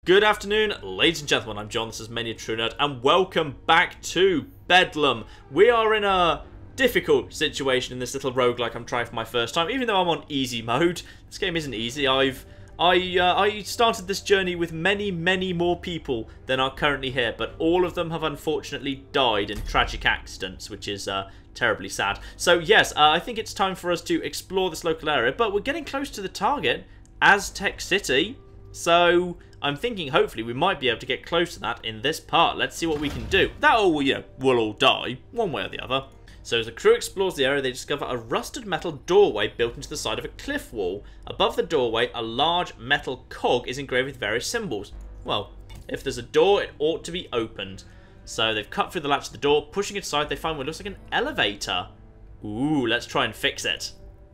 Good afternoon, ladies and gentlemen. I'm John, this is Many a True Nerd, and welcome back to Bedlam. We are in a difficult situation in this little roguelike I'm trying for my first time, even though I'm on easy mode. This game isn't easy. I started this journey with many more people than are currently here, but all of them have unfortunately died in tragic accidents, which is terribly sad. So yes, I think it's time for us to explore this local area, but we're getting close to the target, Aztec City. So I'm thinking hopefully we might be able to get close to that in this part. Let's see what we can do. That all, we'll all die, one way or the other. So as the crew explores the area, they discover a rusted metal doorway built into the side of a cliff wall. Above the doorway, a large metal cog is engraved with various symbols. Well, if there's a door, it ought to be opened. So they've cut through the latch of the door, pushing it aside, they find what looks like an elevator. Ooh, let's try and fix it.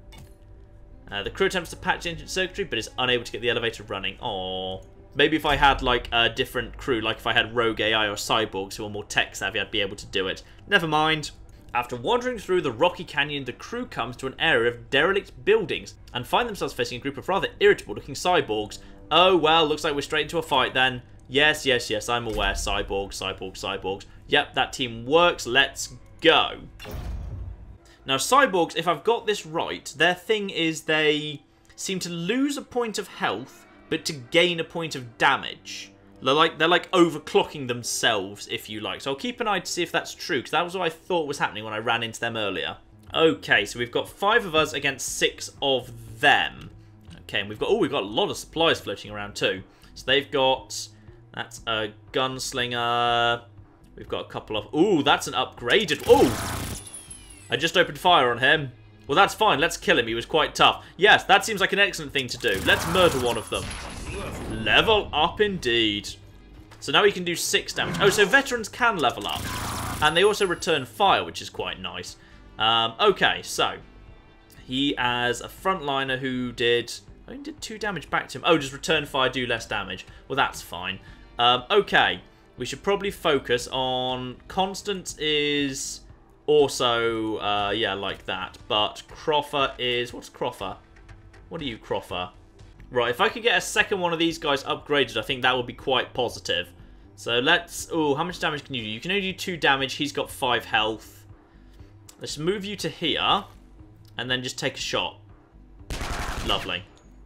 The crew attempts to patch the engine circuitry, but is unable to get the elevator running. Aww. Maybe if I had, like, a different crew, like if I had rogue AI or cyborgs who are more tech-savvy, I'd be able to do it. Never mind. After wandering through the rocky canyon, the crew comes to an area of derelict buildings and find themselves facing a group of rather irritable-looking cyborgs. Oh, well, looks like we're straight into a fight then. Yes, I'm aware. Cyborgs. Yep, that team works. Let's go. Now, cyborgs, if I've got this right, their thing is they seem to lose a point of health, but to gain a point of damage. They're like overclocking themselves, if you like. So I'll keep an eye to see if that's true, because that was what I thought was happening when I ran into them earlier. Okay, so we've got 5 of us against 6 of them. Okay, and we've got a lot of supplies floating around too. So they've got, that's a gunslinger. We've got a couple of, ooh, that's an upgraded, ooh! I just opened fire on him. Well, that's fine. Let's kill him. He was quite tough. Yes, that seems like an excellent thing to do. Let's murder one of them. Level up indeed. So now he can do 6 damage. Oh, so veterans can level up. And they also return fire, which is quite nice. Okay, so he has a frontliner who did 2 damage back to him. Oh, just return fire, do less damage. Well, that's fine. Okay, we should probably focus on Constance is also, yeah, like that. But Croffer is... What's Croffer? What are you, Croffer? Right, if I could get a second one of these guys upgraded, I think that would be quite positive. So let's... Ooh, how much damage can you do? You can only do 2 damage. He's got 5 health. Let's move you to here. And then just take a shot. Lovely.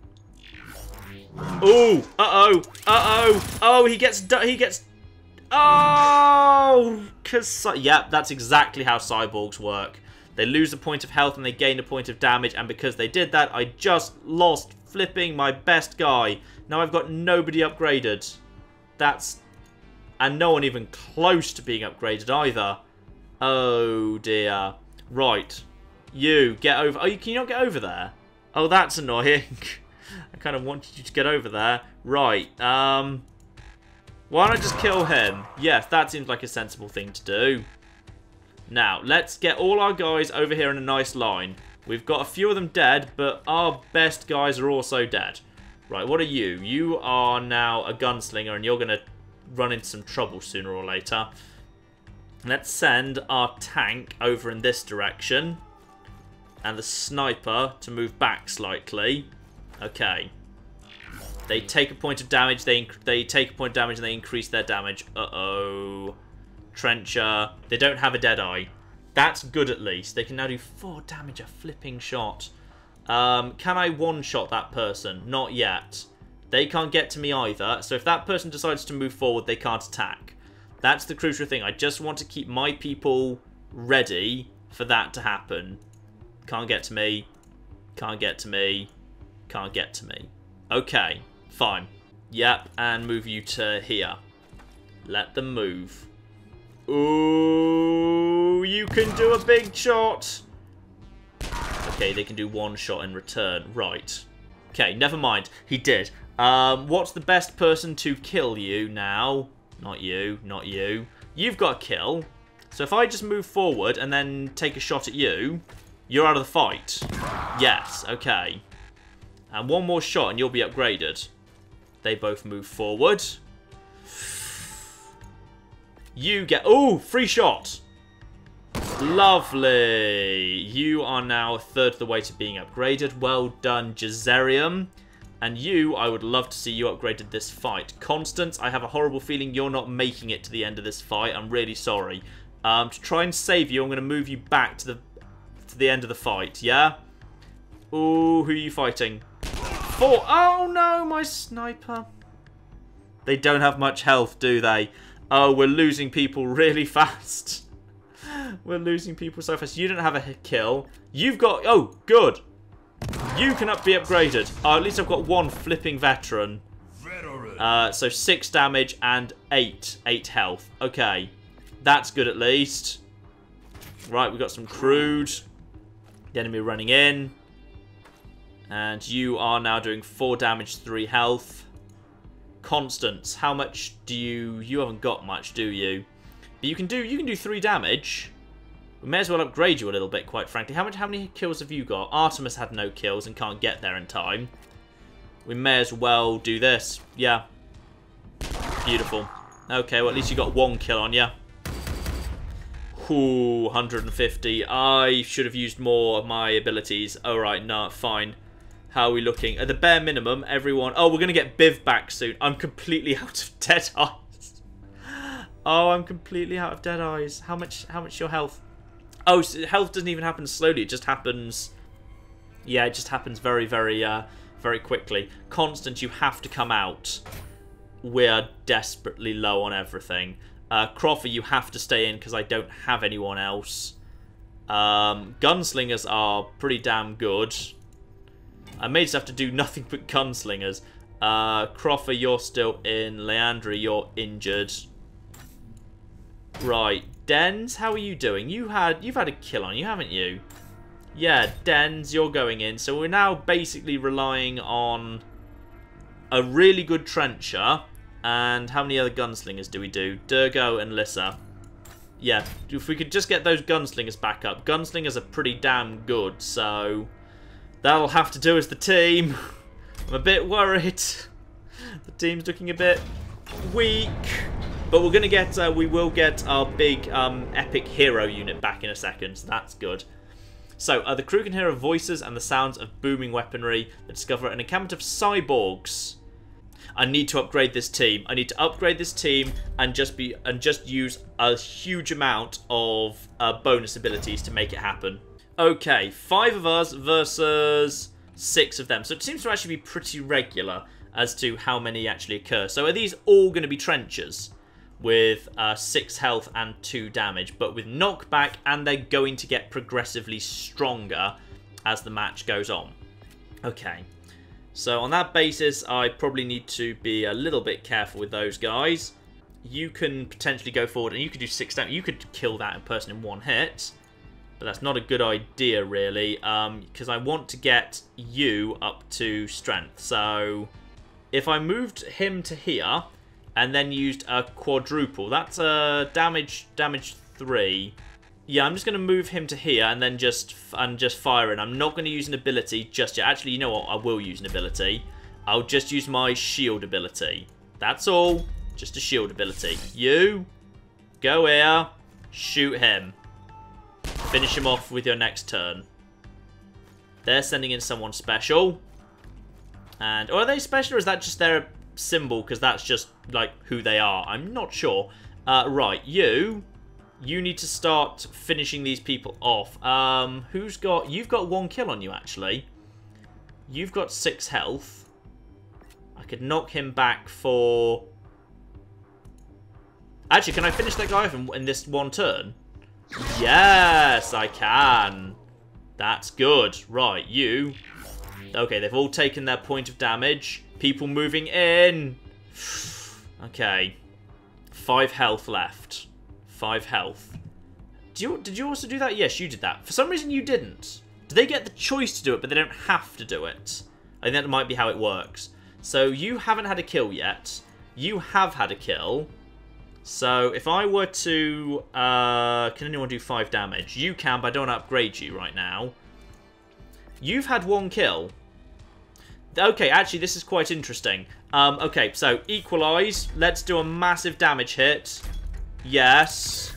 Ooh! Uh-oh! Oh, he gets... Oh! Yep, that's exactly how cyborgs work. They lose a point of health and they gain a point of damage, and because they did that, I just lost flipping my best guy. Now I've got nobody upgraded. And no one even close to being upgraded either. Oh dear. Right. You, get over... Oh, can you not get over there? Oh, that's annoying. I kind of wanted you to get over there. Right, why don't I just kill him? Yes, that seems like a sensible thing to do. Now, let's get all our guys over here in a nice line. We've got a few of them dead, but our best guys are also dead. Right, what are you? You are now a gunslinger, and you're going to run into some trouble sooner or later. Let's send our tank over in this direction. And the sniper to move back slightly. Okay. They take a point of damage, they take a point of damage, and they increase their damage. Uh-oh. Trencher. They don't have a Deadeye. That's good at least. They can now do 4 damage a flipping shot. Can I one-shot that person? Not yet. They can't get to me either, so if that person decides to move forward, they can't attack. That's the crucial thing. I just want to keep my people ready for that to happen. Can't get to me. Can't get to me. Can't get to me. Okay. Fine. Yep, and move you to here. Let them move. Ooh, you can do a big shot. Okay, they can do 1 shot in return. Right. Okay, never mind. He did. What's the best person to kill you now? Not you, not you. You've got a kill. So if I just move forward and then take a shot at you, you're out of the fight. Yes, okay. And 1 more shot and you'll be upgraded. They both move forward. You get... Ooh, free shot. Lovely. You are now a third of the way to being upgraded. Well done, Jazarium. And you, I would love to see you upgraded this fight. Constance, I have a horrible feeling you're not making it to the end of this fight. I'm really sorry. To try and save you, I'm going to move you back to the end of the fight, yeah? Ooh, who are you fighting? Oh no, my sniper. They don't have much health, do they? Oh, we're losing people really fast. We're losing people so fast. You don't have a kill. You've got... Oh, good. You can be upgraded. Oh, at least I've got one flipping veteran. So 6 damage and 8 health. Okay. That's good at least. Right, we've got some crude. The enemy running in. And you are now doing 4 damage, 3 health. Constance, how much do you... You haven't got much, do you? But you can do 3 damage. We may as well upgrade you a little bit, quite frankly. How many kills have you got? Artemis had no kills and can't get there in time. We may as well do this. Yeah. Beautiful. Okay, well, at least you got 1 kill on you. Ooh, 150. I should have used more of my abilities. Alright, no, fine. How are we looking? At the bare minimum, everyone... Oh, we're going to get Biv back soon. I'm completely out of dead eyes. Oh, I'm completely out of dead eyes. How much your health? Oh, so health doesn't even happen slowly. It just happens... Yeah, it just happens very, very, very quickly. Constant, you have to come out. We're desperately low on everything. Crawford, you have to stay in because I don't have anyone else. Gunslingers are pretty damn good. I may just have to do nothing but gunslingers. Crawford, you're still in. Leandri, you're injured. Right. Dens, how are you doing? You've had a kill on you, haven't you? Yeah, Dens, you're going in. So we're now basically relying on a really good trencher. And how many other gunslingers do we do? Durgo and Lissa. Yeah, if we could just get those gunslingers back up. Gunslingers are pretty damn good, so that'll have to do as the team. I'm a bit worried. The team's looking a bit weak. But we're gonna get, we will get our big epic hero unit back in a second, so that's good. So, the crew can hear voices and the sounds of booming weaponry. They discover an encampment of cyborgs. I need to upgrade this team. I need to upgrade this team and just use a huge amount of bonus abilities to make it happen. Okay, 5 of us versus 6 of them. So it seems to actually be pretty regular as to how many actually occur. So are these all going to be trenchers with 6 health and 2 damage, but with knockback, and they're going to get progressively stronger as the match goes on? Okay. So on that basis, I probably need to be a little bit careful with those guys. You can potentially go forward and you could do 6 damage. You could kill that person in 1 hit. But that's not a good idea, really. Because I want to get you up to strength. So if I moved him to here and then used a quadruple, that's damage 3. Yeah, I'm just going to move him to here and then just fire in. I'm not going to use an ability just yet. Actually, you know what? I will use an ability. I'll just use my shield ability. That's all. Just a shield ability. You, go here, shoot him. Finish him off with your next turn. They're sending in someone special. And, or are they special, or is that just their symbol? Because that's just, like, who they are. I'm not sure. Right, you need to start finishing these people off. You've got 1 kill on you, actually. You've got 6 health. I could knock him back for... Actually, can I finish that guy off in this 1 turn? Yes, I can. That's good. Right, you. Okay, they've all taken their point of damage. People moving in. Okay. 5 health left. 5 health. Did you also do that? Yes, you did that. For some reason, you didn't. Do they get the choice to do it, but they don't have to do it? I think that might be how it works. So, you haven't had a kill yet. You have had a kill. So, if I were to... can anyone do 5 damage? You can, but I don't want to upgrade you right now. You've had 1 kill. Okay, actually, this is quite interesting. Okay, so, equalise. Let's do a massive damage hit. Yes.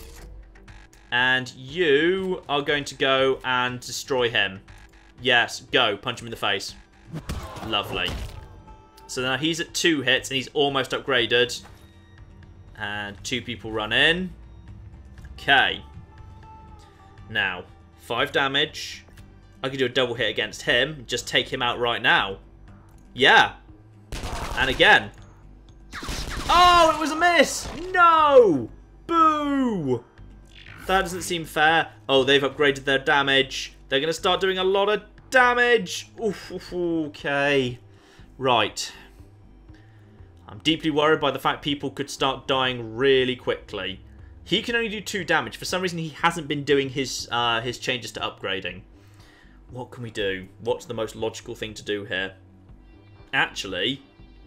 And you are going to go and destroy him. Yes, go. Punch him in the face. Lovely. So now he's at 2 hits and he's almost upgraded. And 2 people run in. Okay. Now, 5 damage. I could do a double hit against him. Just take him out right now. Yeah. And again. Oh, it was a miss. No. Boo. That doesn't seem fair. Oh, they've upgraded their damage. They're going to start doing a lot of damage. Oof, okay. Right. I'm deeply worried by the fact people could start dying really quickly. He can only do 2 damage. For some reason, he hasn't been doing his changes to upgrading. What can we do? What's the most logical thing to do here? Actually,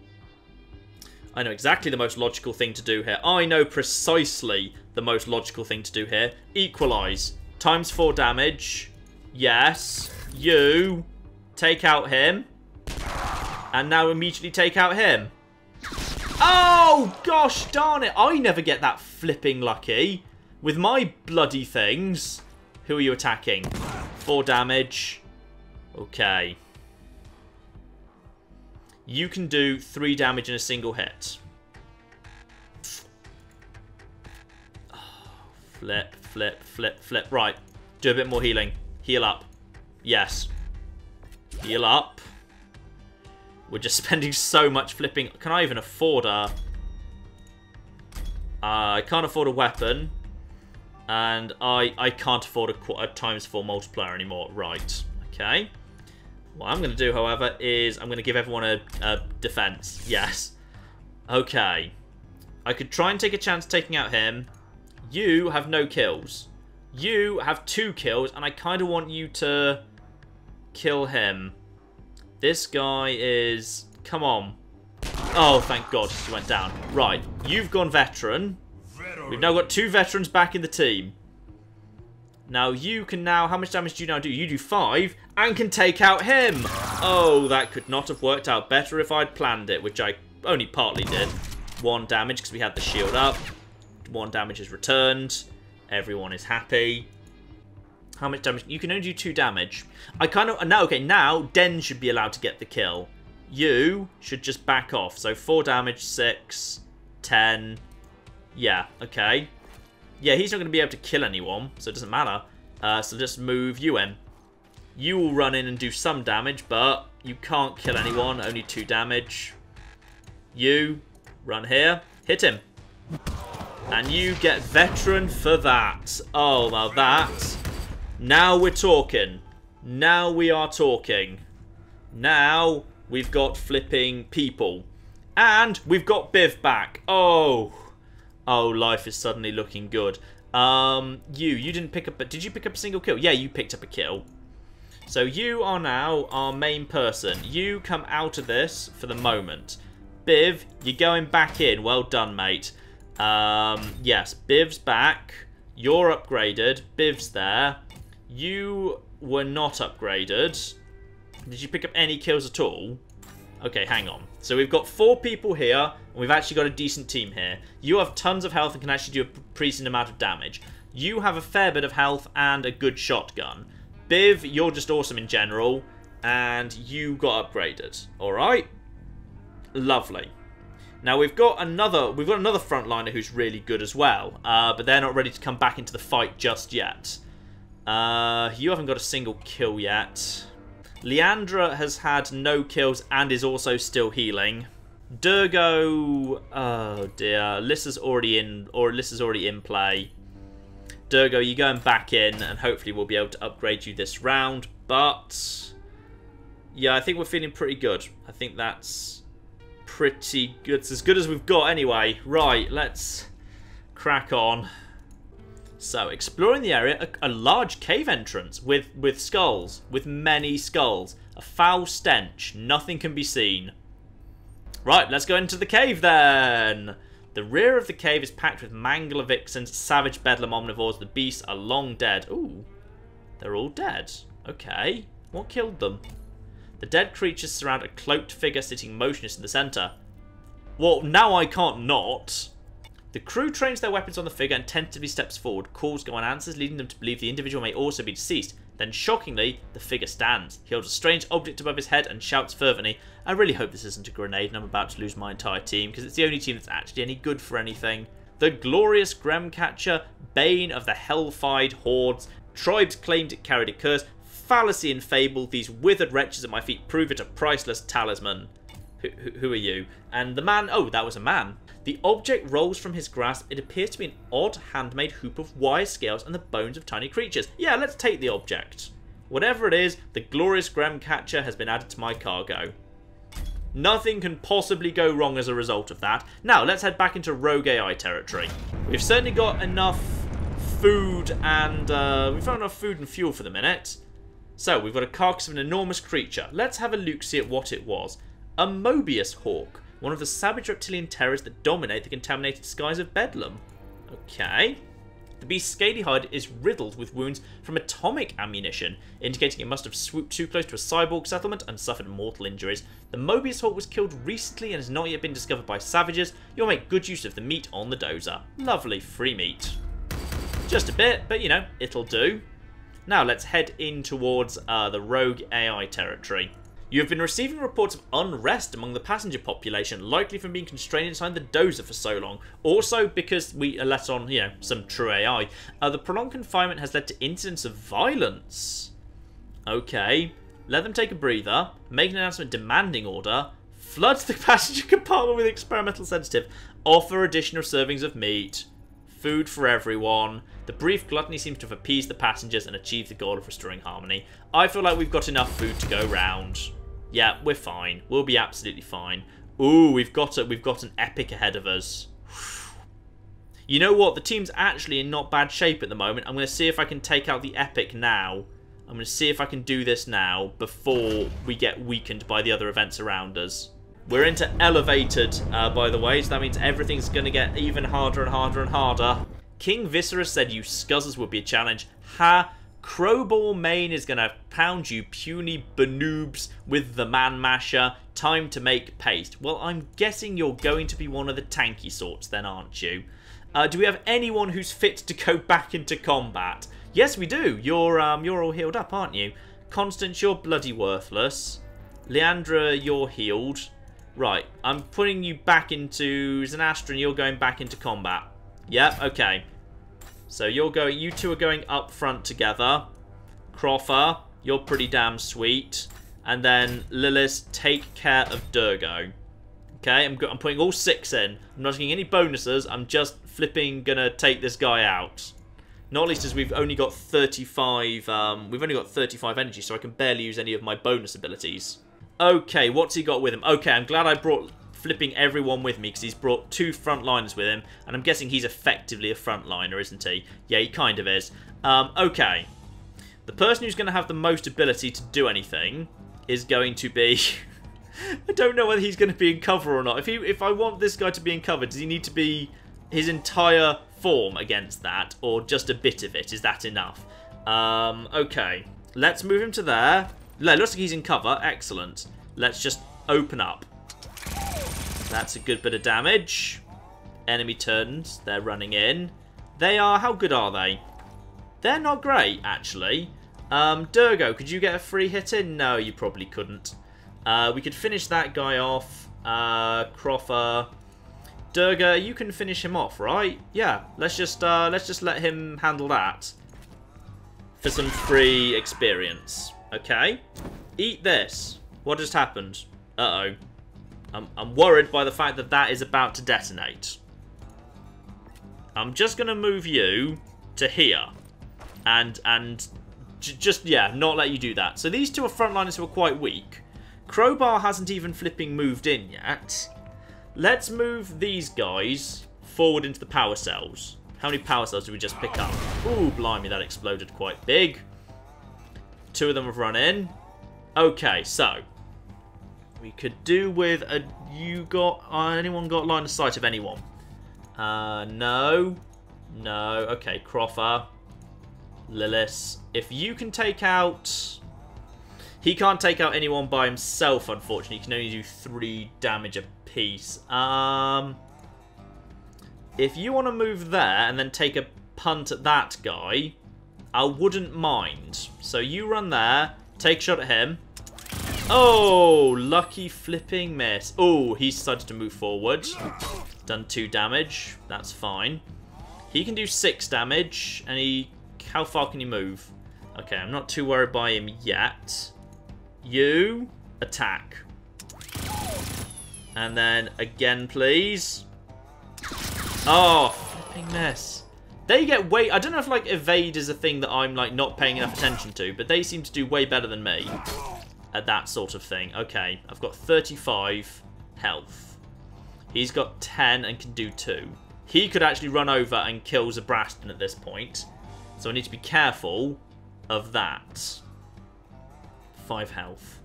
I know exactly the most logical thing to do here. I know precisely the most logical thing to do here. Equalize. Times 4 damage. Yes. You. Take out him. And now immediately take out him. Oh, gosh darn it. I never get that flipping lucky. With my bloody things. Who are you attacking? 4 damage. Okay. You can do 3 damage in a single hit. Oh, flip, flip, flip, flip. Right. Do a bit more healing. Heal up. Yes. Heal up. We're just spending so much flipping. Can I even afford a... I can't afford a weapon. And I can't afford a times 4 multiplier anymore. Right. Okay. What I'm going to do, however, is I'm going to give everyone a defense. Yes. Okay. I could try and take a chance taking out him. You have no kills. You have 2 kills, and I kind of want you to kill him. This guy is... Come on. Oh, thank God, he went down. Right, you've gone veteran. We've now got 2 veterans back in the team. Now, you can now... How much damage do you now do? You do 5 and can take out him. Oh, that could not have worked out better if I'd planned it, which I only partly did. 1 damage because we had the shield up. 1 damage is returned. Everyone is happy. How much damage? You can only do 2 damage. I kind of... Now, okay, now Den should be allowed to get the kill. You should just back off. So 4 damage, 6, 10. Yeah, okay. Yeah, he's not going to be able to kill anyone, so it doesn't matter. So just move you in. You will run in and do some damage, but you can't kill anyone. Only 2 damage. You run here. Hit him. And you get veteran for that. Oh, now that... Now we're talking. Now we are talking. Now we've got flipping people. And we've got Biv back. Oh. Oh, life is suddenly looking good. You didn't pick up... Did you pick up a single kill? Yeah, you picked up a kill. So you are now our main person. You come out of this for the moment. Biv, you're going back in. Well done, mate. Yes, Biv's back. You're upgraded. Biv's there. You were not upgraded. Did you pick up any kills at all? Okay, hang on. So we've got 4 people here, and we've actually got a decent team here. You have tons of health and can actually do a decent amount of damage. You have a fair bit of health and a good shotgun. Biv, you're just awesome in general, and you got upgraded. Alright? Lovely. Now we've got another frontliner who's really good as well, but they're not ready to come back into the fight just yet. You haven't got a single kill yet. Leandra has had no kills and is also still healing. Durgo, oh dear, Lissa's already in play. Durgo, you're going back in, and hopefully we'll be able to upgrade you this round. But yeah, I think we're feeling pretty good. I think that's pretty good. It's as good as we've got anyway. Right, let's crack on. So, exploring the area, a large cave entrance with skulls, with many skulls. A foul stench, nothing can be seen. Right, let's go into the cave then. The rear of the cave is packed with mangler vixens, savage bedlam omnivores. The beasts are long dead. Ooh, they're all dead. Okay, what killed them? The dead creatures surround a cloaked figure sitting motionless in the centre. Well, now I can't not. The crew trains their weapons on the figure and tentatively steps forward. Calls go unanswered, leading them to believe the individual may also be deceased. Then, shockingly, the figure stands. He holds a strange object above his head and shouts fervently, I really hope this isn't a grenade and I'm about to lose my entire team, because it's the only team that's actually any good for anything. The glorious Gremcatcher, bane of the hell-fied hordes. Tribes claimed it carried a curse. Fallacy and fable, these withered wretches at my feet prove it a priceless talisman. Who are you? And the man, oh, that was a man. The object rolls from his grasp. It appears to be an odd handmade hoop of wire scales and the bones of tiny creatures. Yeah, let's take the object. Whatever it is, the glorious Gremcatcher has been added to my cargo. Nothing can possibly go wrong as a result of that. Now, let's head back into Rogue AI territory. We've certainly got enough food and we've found enough food and fuel for the minute. So, we've got a carcass of an enormous creature. Let's have a look-see at what it was. A Mobius hawk, one of the savage reptilian terrors that dominate the contaminated skies of Bedlam. Okay. The beast's scaly hide is riddled with wounds from atomic ammunition, indicating it must have swooped too close to a cyborg settlement and suffered mortal injuries. The Mobius hawk was killed recently and has not yet been discovered by savages. You'll make good use of the meat on the dozer. Lovely free meat. Just a bit, but you know, it'll do. Now let's head in towards the Rogue AI territory. You have been receiving reports of unrest among the passenger population, likely from being constrained inside the dozer for so long. Also because we let on, you know, some true AI. The prolonged confinement has led to incidents of violence. Okay. Let them take a breather. Make an announcement demanding order. Flood the passenger compartment with experimental sedative. Offer additional servings of meat. Food for everyone. The brief gluttony seems to have appeased the passengers and achieved the goal of restoring harmony. I feel like we've got enough food to go round. Yeah, we're fine. We'll be absolutely fine. Ooh, we've got an epic ahead of us. You know what? The team's actually in not bad shape at the moment. I'm going to see if I can take out the epic now. I'm going to see if I can do this now before we get weakened by the other events around us. We're into elevated, by the way, so that means everything's going to get even harder and harder and harder. King Viserys said you scuzzers would be a challenge. Ha! Crowball Main is going to pound you puny banoobs with the man masher. Time to make paste. Well, I'm guessing you're going to be one of the tanky sorts then, aren't you? Do we have anyone who's fit to go back into combat? Yes, we do. You're all healed up, aren't you? Constance, you're bloody worthless. Leandra, you're healed. Right, I'm putting you back into Zanastra and you're going back into combat. Yep, okay. So you two are going up front together. Croffer, you're pretty damn sweet. And then Lilith, take care of Durgo. Okay, I'm putting all 6 in. I'm not taking any bonuses. I'm just flipping gonna take this guy out. Not least as we've only got 35. We've only got 35 energy, so I can barely use any of my bonus abilities. Okay, what's he got with him? Okay, I'm glad I brought flipping everyone with me because he's brought 2 frontliners with him, and I'm guessing he's effectively a frontliner, isn't he? Yeah, he kind of is. Okay. The person who's going to have the most ability to do anything is going to be... I don't know whether he's going to be in cover or not. If I want this guy to be in cover, does he need to be his entire form against that, or just a bit of it? Is that enough? Okay. Let's move him to there. Looks like he's in cover. Excellent. Let's just open up. That's a good bit of damage. Enemy turns. They're running in. They are... How good are they? They're not great, actually. Durgo, could you get a free hit in? No, you probably couldn't. We could finish that guy off. Croffer. Durga, you can finish him off, right? Yeah, let's just let him handle that. For some free experience. Okay. Eat this. What just happened? Uh-oh. I'm worried by the fact that that is about to detonate. I'm just going to move you to here. And just, yeah, not let you do that. So these two are frontliners who are quite weak. Crowbar hasn't even flipping moved in yet. Let's move these guys forward into the power cells. How many power cells did we just pick up? Ooh, blimey, that exploded quite big. 2 of them have run in. Okay, so we could do with a... anyone got line of sight of anyone? No. No. Okay, Croffer. Lilith. If you can take out... He can't take out anyone by himself, unfortunately. He can only do 3 damage apiece. If you want to move there and then take a punt at that guy, I wouldn't mind. So you run there. Take a shot at him. Oh, lucky flipping miss. Oh, he decided to move forward. Done 2 damage. That's fine. He can do 6 damage. And he... How far can he move? Okay, I'm not too worried by him yet. You... Attack. And then again, please. Oh, flipping miss. They get way... I don't know if, like, evade is a thing that I'm, like, not paying enough attention to. But they seem to do way better than me at that sort of thing. Okay, I've got 35 health. He's got 10 and can do 2. He could actually run over and kill Zabraston at this point. So I need to be careful of that. 5 health.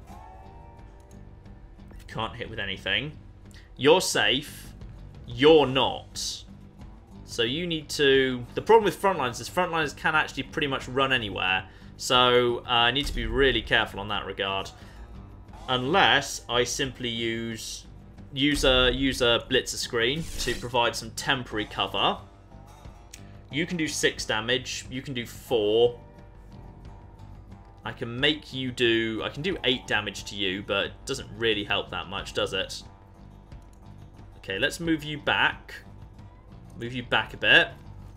Can't hit with anything. You're safe. You're not. So you need to... The problem with frontliners is frontliners can actually pretty much run anywhere. So I need to be really careful on that regard. Unless I simply use a blitzer screen to provide some temporary cover. You can do 6 damage. You can do 4. I can make you do... I can do 8 damage to you, but it doesn't really help that much, does it? Okay, let's move you back. Move you back a bit.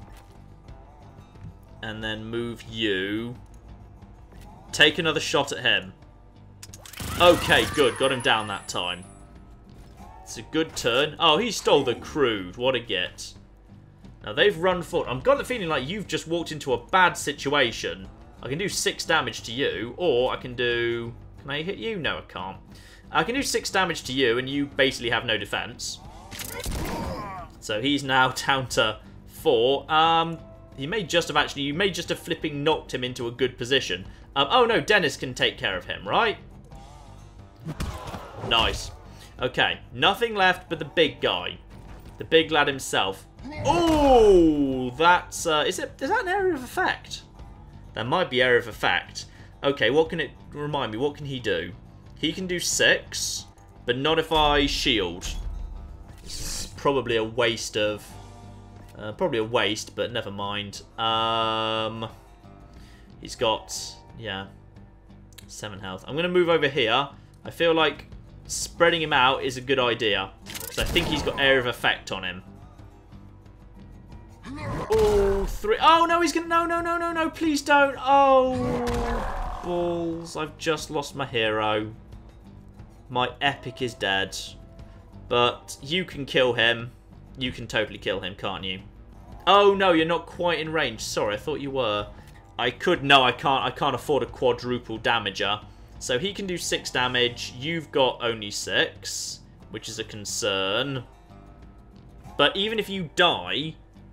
And then move you. Take another shot at him. Okay, good. Got him down that time. It's a good turn. Oh, he stole the crude. What a git. Now, they've run forward. I've got the feeling like you've just walked into a bad situation. I can do 6 damage to you, or I can do... Can I hit you? No, I can't. I can do 6 damage to you, and you basically have no defense. So he's now down to 4. He may just have actually... You may just have flipping knocked him into a good position. Oh, no, Dennis can take care of him, right? Nice. Okay, nothing left but the big guy. The big lad himself. Oh, that's... is that an area of effect? That might be area of effect. Okay, what can it... Remind me, what can he do? He can do 6, but not if I shield. This is probably a waste of... probably a waste, but never mind. He's got... Yeah. 7 health. I'm going to move over here. I feel like spreading him out is a good idea. Because I think he's got area of effect on him. Oh, 3. Oh, no, he's going to... No, please don't. Oh, balls. I've just lost my hero. My epic is dead. But you can kill him. You can totally kill him, can't you? Oh, no, you're not quite in range. Sorry, I thought you were. I could... No, I can't. I can't afford a quadruple damager. So he can do 6 damage. You've got only 6, which is a concern. But even if you die...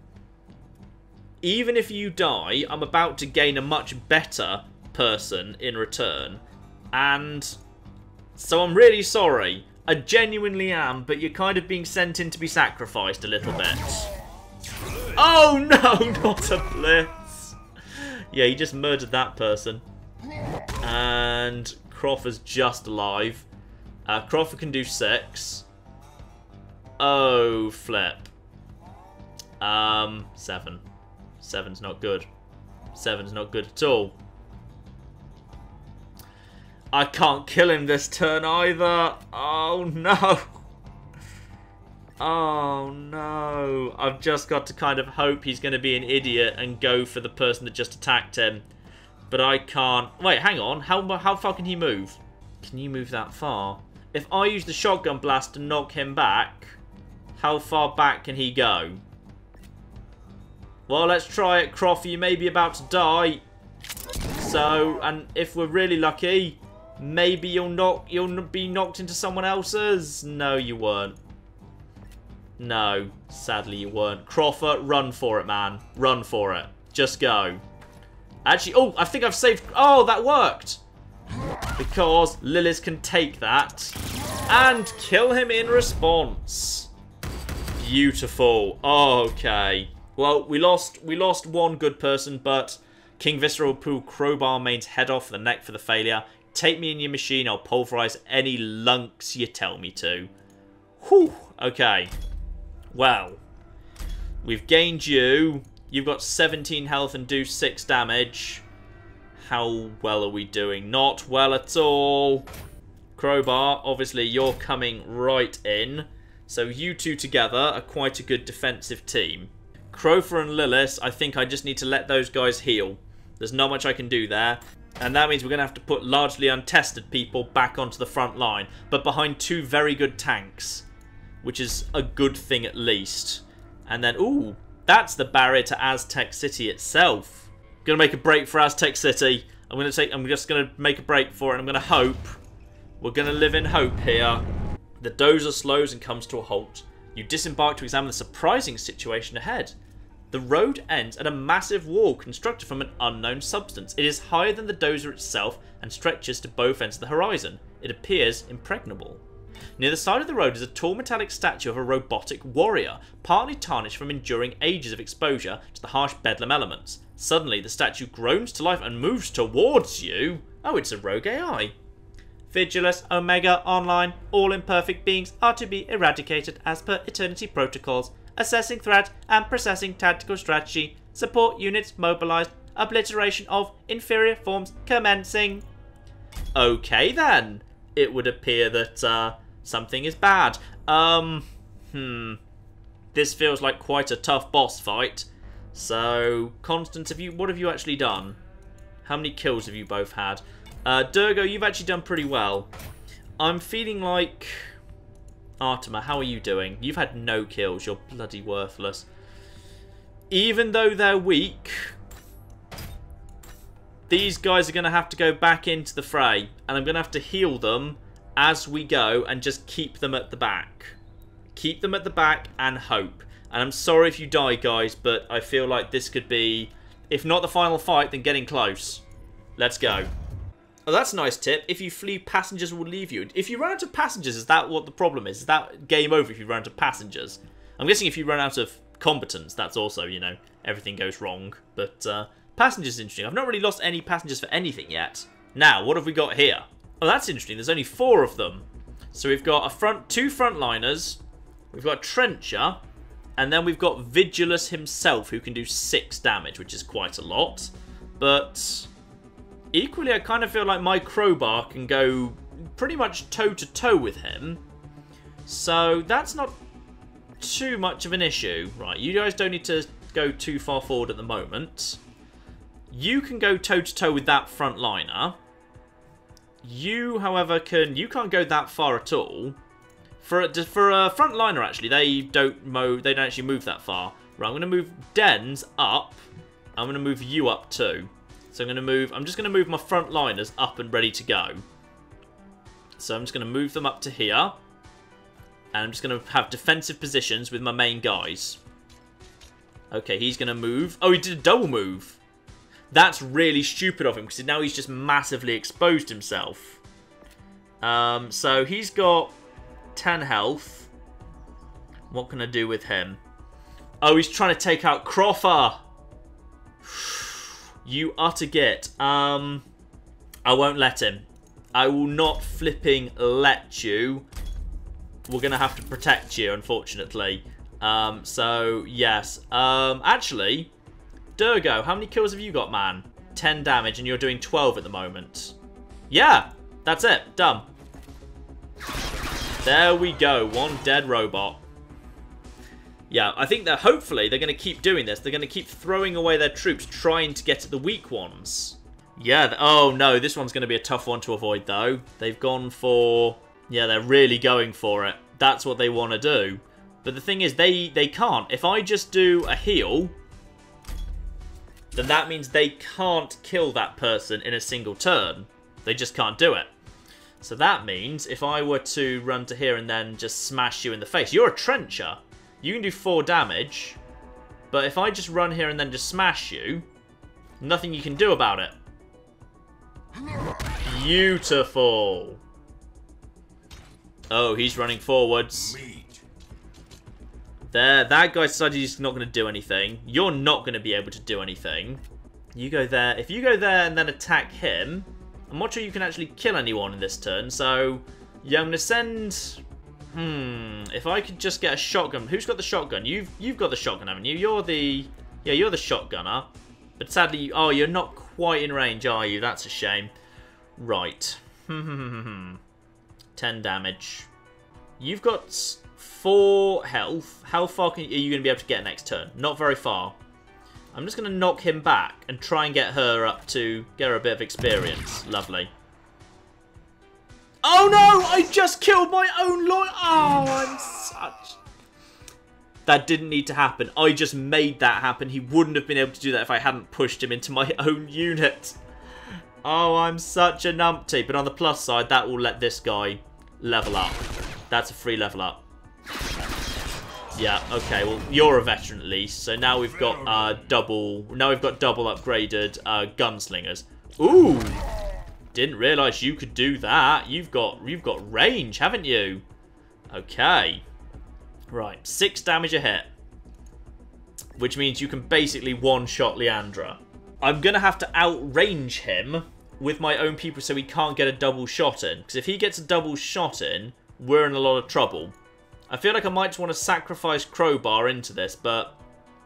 Even if you die, I'm about to gain a much better person in return. And so I'm really sorry. I genuinely am, but you're kind of being sent in to be sacrificed a little bit. Oh no, not a blitz. Yeah, he just murdered that person. And Crawford's just alive. Crawford can do 6. Oh, flip. 7. 7's not good. 7's not good at all. I can't kill him this turn either. Oh no. Oh no. I've just got to kind of hope he's going to be an idiot and go for the person that just attacked him. But I can't. Wait, hang on. How far can he move? Can you move that far? If I use the shotgun blast to knock him back, how far back can he go? Well, let's try it, Croft. You may be about to die. So, and if we're really lucky, maybe you'll be knocked into someone else's. No, you weren't. No, sadly you weren't. Crawford, run for it, man. Run for it. Just go. Actually, oh, I think I've saved... Oh, that worked. Because Lilith can take that and kill him in response. Beautiful. Okay. Well, we lost one good person, but King Viscera will pull crowbar main's head off the neck for the failure. Take me in your machine, I'll pulverize any lunks you tell me to. Whew. Okay. Well, we've gained you. You've got 17 health and do 6 damage. How well are we doing? Not well at all. Crowbar, obviously you're coming right in. So you two together are quite a good defensive team. Crofer and Lilith, I think I just need to let those guys heal. There's not much I can do there. And that means we're going to have to put largely untested people back onto the front line. But behind 2 very good tanks. Which is a good thing at least. And then, ooh, that's the barrier to Aztec City itself. Gonna make a break for Aztec City. I'm just gonna make a break for it. And I'm gonna hope. We're gonna live in hope here. The dozer slows and comes to a halt. You disembark to examine the surprising situation ahead. The road ends at a massive wall constructed from an unknown substance. It is higher than the dozer itself and stretches to both ends of the horizon. It appears impregnable. Near the side of the road is a tall metallic statue of a robotic warrior, partly tarnished from enduring ages of exposure to the harsh Bedlam elements. Suddenly, the statue groans to life and moves towards you. Oh, it's a rogue AI. Vigilus, Omega, Online, all imperfect beings are to be eradicated as per Eternity protocols. Assessing threat and processing tactical strategy. Support units mobilized. Obliteration of inferior forms commencing. Okay then. It would appear that something is bad. This feels like quite a tough boss fight. So, Constance, what have you actually done? How many kills have you both had? Durgo, you've actually done pretty well. I'm feeling like... Artima, how are you doing? You've had no kills. You're bloody worthless. Even though they're weak, these guys are going to have to go back into the fray. And I'm going to have to heal them as we go and just keep them at the back. Keep them at the back and hope. And I'm sorry if you die, guys, but I feel like this could be, if not the final fight, then getting close. Let's go. Oh, that's a nice tip. If you flee, passengers will leave you. If you run out of passengers, is that what the problem is? Is that game over if you run out of passengers? I'm guessing if you run out of combatants, that's also, you know, everything goes wrong. But passengers is interesting. I've not really lost any passengers for anything yet. Now, what have we got here? Oh, that's interesting. There's only 4 of them. So we've got two frontliners. We've got a trencher. And then we've got Vigilus himself, who can do 6 damage, which is quite a lot. But equally, I kind of feel like my crowbar can go pretty much toe-to-toe with him. So that's not too much of an issue. Right, you guys don't need to go too far forward at the moment. You can go toe-to-toe with that frontliner. You, however, can't go that far at all. For a frontliner, actually, they don't actually move that far. Right, I'm going to move Dens up. I'm going to move you up too. So I'm just going to move my frontliners up and ready to go. So I'm just going to move them up to here. And I'm just going to have defensive positions with my main guys. Okay, he's going to move. Oh, he did a double move. That's really stupid of him, because now he's just massively exposed himself. So he's got 10 health. What can I do with him? Oh, he's trying to take out Croffer. You utter git. I won't let him. I will not flipping let you. We're going to have to protect you, unfortunately. So, yes. Actually, Durgo, how many kills have you got, man? 10 damage, and you're doing 12 at the moment. Yeah, that's it. Done. There we go. 1 dead robot. Yeah, I think that hopefully they're going to keep doing this. They're going to keep throwing away their troops, trying to get at the weak ones. Yeah, oh no, this one's going to be a tough one to avoid, though. They've gone for... Yeah, they're really going for it. That's what they want to do. But the thing is, they can't. If I just do a heal, then that means they can't kill that person in a single turn. They just can't do it. So that means if I were to run to here and then just smash you in the face, you're a trencher. You can do 4 damage, but if I just run here and then just smash you, nothing you can do about it. Beautiful. Oh, he's running forwards. There, that guy decided he's not going to do anything. You're not going to be able to do anything. You go there. If you go there and then attack him, I'm not sure you can actually kill anyone in this turn, so yeah, I'm going to send... if I could just get a shotgun. Who's got the shotgun? You've got the shotgun, haven't you? You're the Yeah, you're the shotgunner. But sadly, oh, you're not quite in range, are you? That's a shame. Right. 10 damage. You've got 4 health. How far are you going to be able to get next turn? Not very far. I'm just going to knock him back and try and get her up to... get her a bit of experience. Lovely. Oh no! I just killed my own lawyer! Oh, I'm such... That didn't need to happen. I just made that happen. He wouldn't have been able to do that if I hadn't pushed him into my own unit. Oh, I'm such a numpty. But on the plus side, that will let this guy level up. That's a free level up. Yeah, okay. Well, you're a veteran at least. So now we've got double... Now we've got double upgraded gunslingers. Ooh! Didn't realise you could do that. You've got range, haven't you? Okay. Right, 6 damage a hit. Which means you can basically one-shot Leandra. I'm going to have to outrange him with my own people so he can't get a double shot in. Because if he gets a double shot in, we're in a lot of trouble. I feel like I might just want to sacrifice Crowbar into this, but...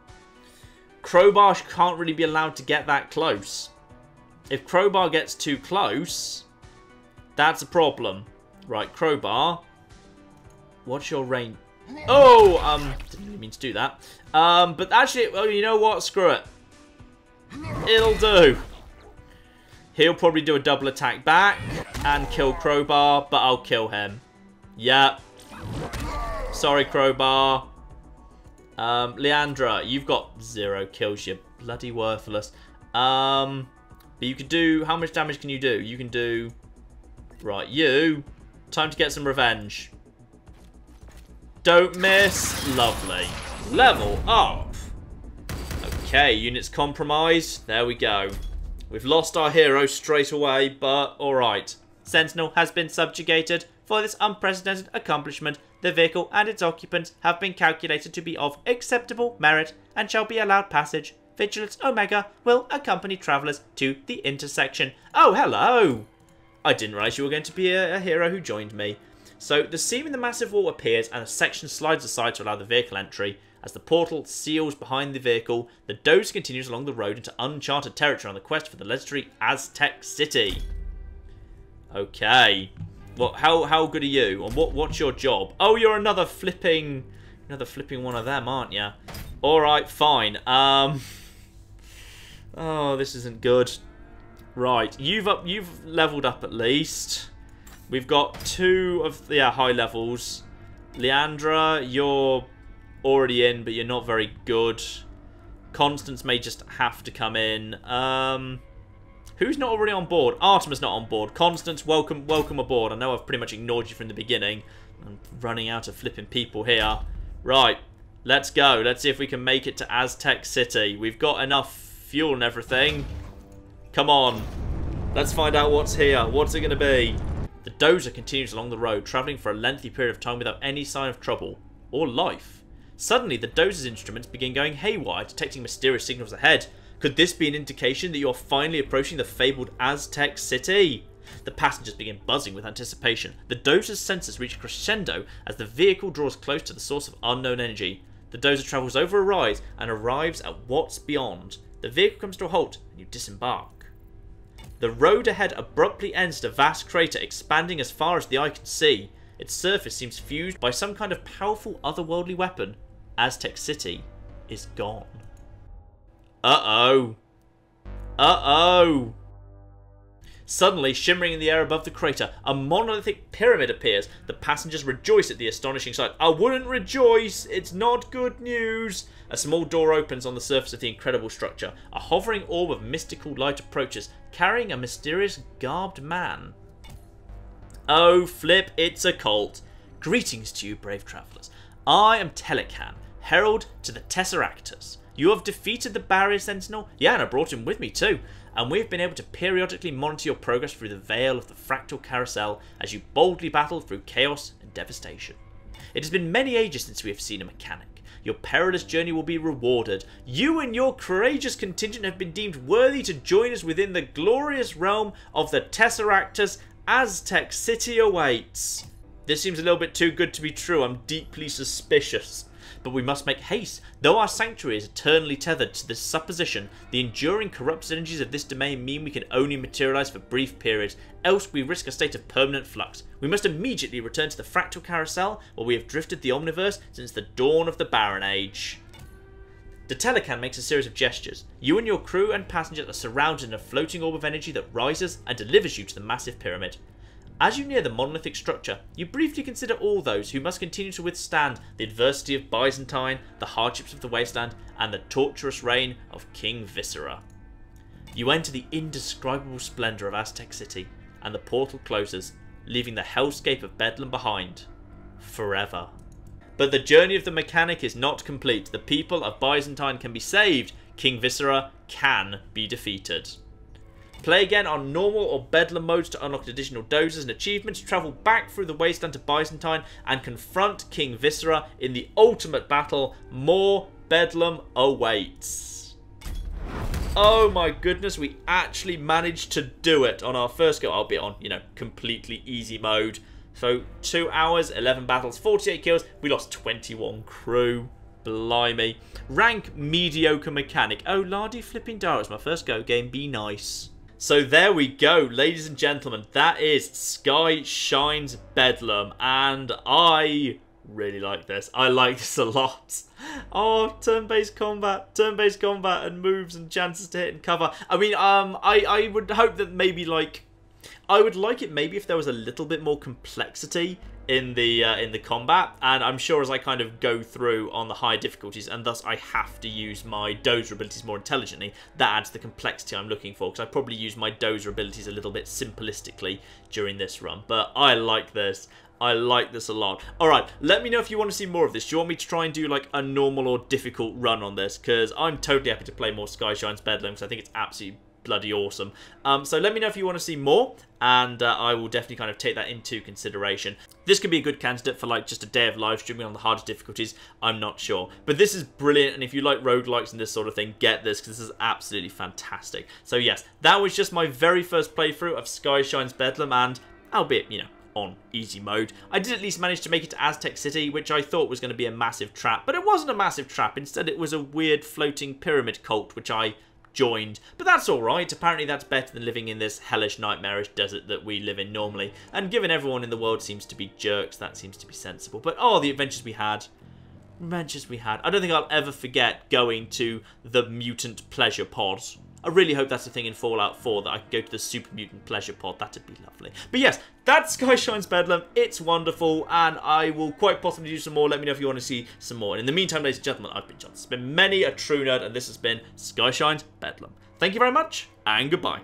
Crowbar can't really be allowed to get that close. If Crowbar gets too close, that's a problem. Right, Crowbar. What's your range? Oh, didn't really mean to do that. But actually, well, you know what? Screw it. It'll do. He'll probably do a double attack back and kill Crowbar, but I'll kill him. Yep. Sorry, Crowbar. Leandra, you've got 0 kills. You're bloody worthless. But you could do... How much damage can you do? You can do... Right, you. Time to get some revenge. Don't miss. Lovely. Level up. Okay, units compromised. There we go. We've lost our hero straight away, but alright. Sentinel has been subjugated. For this unprecedented accomplishment, the vehicle and its occupants have been calculated to be of acceptable merit and shall be allowed passage. Vigilance Omega will accompany travellers to the intersection. Oh, hello! I didn't realise you were going to be a hero who joined me. So, the seam in the massive wall appears and a section slides aside to allow the vehicle entry. As the portal seals behind the vehicle, the doze continues along the road into uncharted territory on the quest for the legendary Aztec City. Okay. Well, how good are you? And what's your job? Oh, you're another flipping one of them, aren't you? Alright, fine. Oh, this isn't good. Right, you've leveled up at least. We've got 2 of the high levels. Leandra, you're already in, but you're not very good. Constance may just have to come in. Who's not already on board? Artemis not on board. Constance, welcome aboard. I know I've pretty much ignored you from the beginning. I'm running out of flipping people here. Right, let's go. Let's see if we can make it to Aztec City. We've got enough fuel and everything. Come on. Let's find out what's here. What's it going to be? The dozer continues along the road, travelling for a lengthy period of time without any sign of trouble or life. Suddenly, the dozer's instruments begin going haywire, detecting mysterious signals ahead. Could this be an indication that you are finally approaching the fabled Aztec City? The passengers begin buzzing with anticipation. The dozer's sensors reach a crescendo as the vehicle draws close to the source of unknown energy. The dozer travels over a rise and arrives at what's beyond. The vehicle comes to a halt and you disembark. The road ahead abruptly ends at a vast crater expanding as far as the eye can see. Its surface seems fused by some kind of powerful otherworldly weapon. Aztec City is gone. Uh-oh. Uh-oh. Suddenly, shimmering in the air above the crater, a monolithic pyramid appears. The passengers rejoice at the astonishing sight. I wouldn't rejoice. It's not good news. A small door opens on the surface of the incredible structure. A hovering orb of mystical light approaches, carrying a mysterious garbed man. Oh, flip, it's a cult. Greetings to you, brave travellers. I am Telecan, herald to the Tesseractors. You have defeated the Barrier Sentinel? Yeah, and I brought him with me too. And we've been able to periodically monitor your progress through the veil of the fractal carousel as you boldly battle through chaos and devastation. It has been many ages since we have seen a mechanic. Your perilous journey will be rewarded. You and your courageous contingent have been deemed worthy to join us within the glorious realm of the Tesseractors. Aztec City awaits. This seems a little bit too good to be true. I'm deeply suspicious. But we must make haste. Though our sanctuary is eternally tethered to this supposition, the enduring corrupt energies of this domain mean we can only materialise for brief periods, else we risk a state of permanent flux. We must immediately return to the fractal carousel, where we have drifted the omniverse since the dawn of the Barren Age. The Telecan makes a series of gestures. You and your crew and passengers are surrounded in a floating orb of energy that rises and delivers you to the massive pyramid. As you near the monolithic structure, you briefly consider all those who must continue to withstand the adversity of Byzantine, the hardships of the wasteland, and the torturous reign of King Viscera. You enter the indescribable splendour of Aztec City, and the portal closes, leaving the hellscape of Bedlam behind. Forever. But the journey of the mechanic is not complete. The people of Byzantine can be saved. King Viscera can be defeated. Play again on normal or Bedlam modes to unlock additional dozers and achievements. Travel back through the wasteland to Byzantine and confront King Viscera in the ultimate battle. More Bedlam awaits. Oh my goodness, we actually managed to do it on our first go. I'll be on, completely easy mode. So 2 hours, 11 battles, 48 kills. We lost 21 crew. Blimey. Rank mediocre mechanic. Oh, lardy flipping dar. It's my first go game. Be nice. So there we go, ladies and gentlemen. That is Sky Shines Bedlam. And I really like this. I like this a lot. Oh, turn-based combat and moves and chances to hit and cover. I mean, I would hope that maybe I would like it maybe if there was a little bit more complexity in the combat, and I'm sure as I kind of go through on the higher difficulties, and thus I have to use my dozer abilities more intelligently, that adds the complexity I'm looking for, because I probably use my dozer abilities a little bit simplistically during this run. But I like this. I like this a lot. Alright, let me know if you want to see more of this. Do you want me to try and do like a normal or difficult run on this? Because I'm totally happy to play more Sky Shines Bedlam, because I think it's absolutely bloody awesome. So let me know if you want to see more, and I will definitely kind of take that into consideration. This could be a good candidate for like just a day of live streaming on the hardest difficulties. I'm not sure, but this is brilliant, and if you like roguelikes and this sort of thing, get this, because this is absolutely fantastic. So yes, that was just my very first playthrough of Sky Shines Bedlam, and albeit, on easy mode, I did at least manage to make it to Aztec City, which I thought was going to be a massive trap, but it wasn't a massive trap. Instead, it was a weird floating pyramid cult, which I joined. But that's alright. Apparently that's better than living in this hellish, nightmarish desert that we live in normally. And given everyone in the world seems to be jerks, that seems to be sensible. But oh, the adventures we had. I don't think I'll ever forget going to the mutant pleasure pod. I really hope that's a thing in Fallout 4, that I can go to the super mutant pleasure pod. That'd be lovely. But yes, that's Sky Shines Bedlam. It's wonderful, and I will quite possibly do some more. Let me know if you want to see some more. And in the meantime, ladies and gentlemen, I've been John. It's been many a true nerd, and this has been Sky Shines Bedlam. Thank you very much, and goodbye.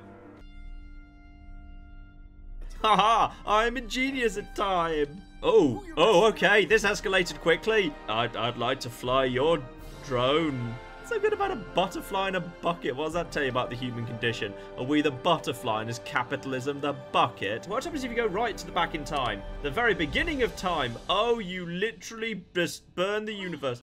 Haha, I'm a genius at time. Oh, okay, this escalated quickly. I'd like to fly your drone. So good about a butterfly in a bucket. What does that tell you about the human condition? Are we the butterfly and is capitalism the bucket? What happens if you go right to the back in time? The very beginning of time. Oh, you literally just burn the universe.